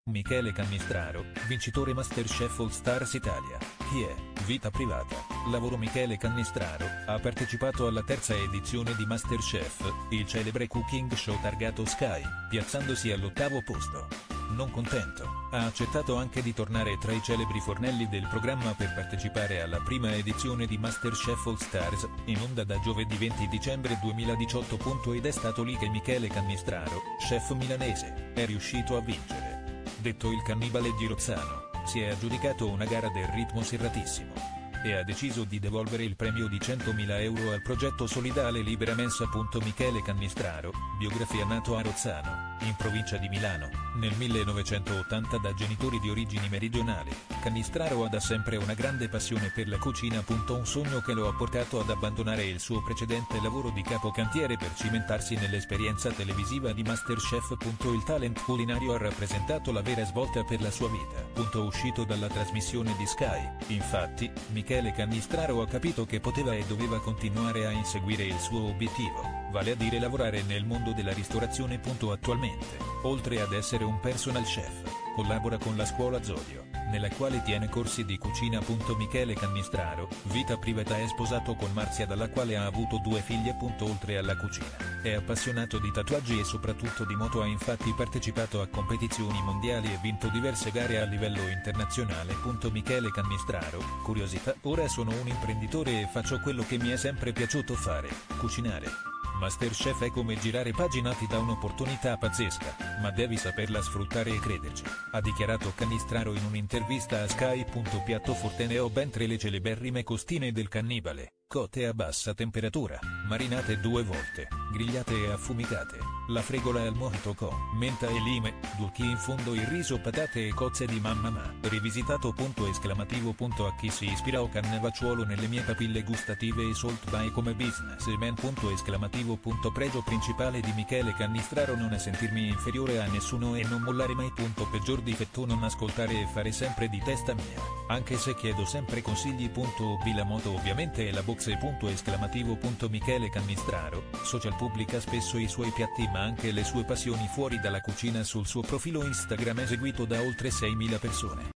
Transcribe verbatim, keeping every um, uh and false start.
Michele Cannistraro, vincitore MasterChef All Stars Italia. Chi è? Vita privata. Lavoro. Michele Cannistraro ha partecipato alla terza edizione di MasterChef, il celebre cooking show targato Sky, piazzandosi all'ottavo posto. Non contento, ha accettato anche di tornare tra i celebri fornelli del programma per partecipare alla prima edizione di MasterChef All Stars, in onda da giovedì venti dicembre duemiladiciotto. Ed è stato lì che Michele Cannistraro, chef milanese, è riuscito a vincere. Detto il cannibale di Rozzano, si è aggiudicato una gara del ritmo serratissimo e ha deciso di devolvere il premio di centomila euro al progetto solidale Libera Mensa. Michele Cannistraro, biografia. Nato a Rozzano, in provincia di Milano, nel millenovecentottanta da genitori di origini meridionali, Cannistraro ha da sempre una grande passione per la cucina. Un sogno che lo ha portato ad abbandonare il suo precedente lavoro di capocantiere per cimentarsi nell'esperienza televisiva di MasterChef. Il talent culinario ha rappresentato la vera svolta per la sua vita. Uscito dalla trasmissione di Sky, infatti, Michele Cannistraro ha capito che poteva e doveva continuare a inseguire il suo obiettivo, vale a dire lavorare nel mondo della ristorazione. Attualmente, oltre ad essere un personal chef, collabora con la scuola Zodio, nella quale tiene corsi di cucina. Michele Cannistraro, vita privata. È sposato con Marzia, dalla quale ha avuto due figlie. Oltre alla cucina, è appassionato di tatuaggi e soprattutto di moto. Ha infatti partecipato a competizioni mondiali e vinto diverse gare a livello internazionale. Michele Cannistraro, curiosità: ora sono un imprenditore e faccio quello che mi è sempre piaciuto fare, cucinare. MasterChef è come girare pagina, ti dà un'opportunità pazzesca, ma devi saperla sfruttare e crederci, ha dichiarato Cannistraro in un'intervista a Sky. Piatto forte: ne ho ben tre, le celeberrime costine del cannibale, cotte a bassa temperatura, marinate due volte, grigliate e affumicate, la fregola al mojito con menta e lime, dolci in fondo il riso, patate e cozze di mamma ma, rivisitato. Esclamativo. A chi si ispira o Cannavacciuolo nelle mie papille gustative e Salt by come businessman. Esclamativo. Pregio principale di Michele Cannistraro: non è sentirmi inferiore a nessuno e non mollare mai. Peggior difetto: non ascoltare e fare sempre di testa mia, anche se chiedo sempre consigli. B la moto ovviamente e la boxe. Esclamativo. Michele Cannistraro, social, pubblica spesso i suoi piatti ma anche le sue passioni fuori dalla cucina sul suo profilo Instagram, eseguito da oltre seimila persone.